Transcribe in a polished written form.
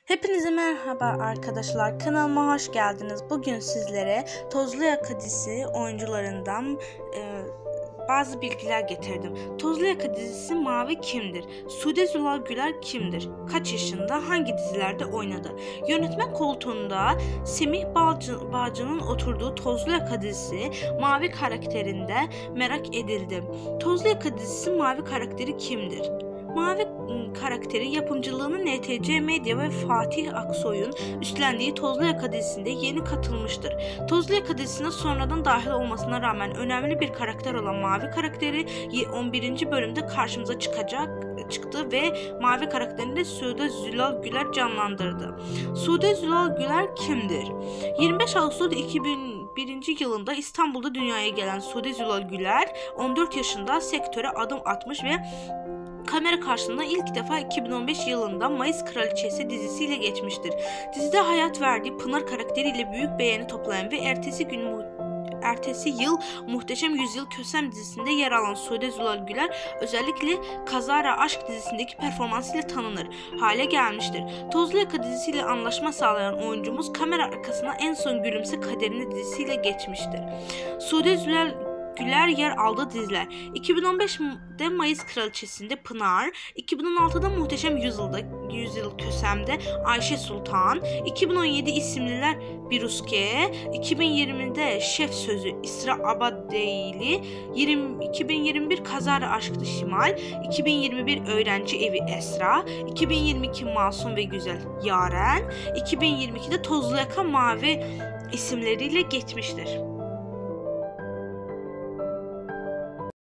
Hepinize merhaba arkadaşlar, kanalıma hoş geldiniz. Bugün sizlere Tozlu Yaka dizisi oyuncularından bazı bilgiler getirdim. Tozlu Yaka dizisi Mavi kimdir? Sude Zülal Güler kimdir? Kaç yaşında? Hangi dizilerde oynadı? Yönetmen koltuğunda Semih Bağcı'nın oturduğu Tozlu Yaka dizisi Mavi karakterinde merak edildi. Tozlu Yaka dizisi Mavi karakteri kimdir? Mavi karakteri yapımcılığını NTC Medya ve Fatih Aksoy'un üstlendiği Tozlu Yaka dizisinde yeni katılmıştır. Tozlu Yaka dizisine sonradan dahil olmasına rağmen önemli bir karakter olan Mavi karakteri 11. bölümde karşımıza çıktı ve Mavi karakterini de Sude Zülal Güler canlandırdı. Sude Zülal Güler kimdir? 25 Ağustos 2001 yılında İstanbul'da dünyaya gelen Sude Zülal Güler 14 yaşında sektöre adım atmış ve kamera karşısında ilk defa 2015 yılında Mayıs Kraliçesi dizisiyle geçmiştir. Dizide hayat verdiği Pınar karakteriyle büyük beğeni toplayan ve ertesi yıl Muhteşem Yüzyıl Kösem dizisinde yer alan Sude Zülal Güler özellikle Kazara Aşk dizisindeki performansıyla tanınır hale gelmiştir. Tozlu Yaka dizisiyle anlaşma sağlayan oyuncumuz kamera arkasına En Son Gülümse Kaderine dizisiyle geçmiştir. Sude Zülal Güler yer aldığı diziler: 2015'de Mayıs Kraliçesi'nde Pınar, 2016'da Muhteşem Yüzyıl Kösem'de Ayşe Sultan, 2017 İsimliler Biruske, 2020'de Şef Sözü İsra Abadeyli, 2021 Kazara Aşkı Şimal, 2021 Öğrenci Evi Esra, 2022 Masum ve Güzel Yaren, 2022'de Tozlu Yaka Mavi isimleriyle geçmiştir.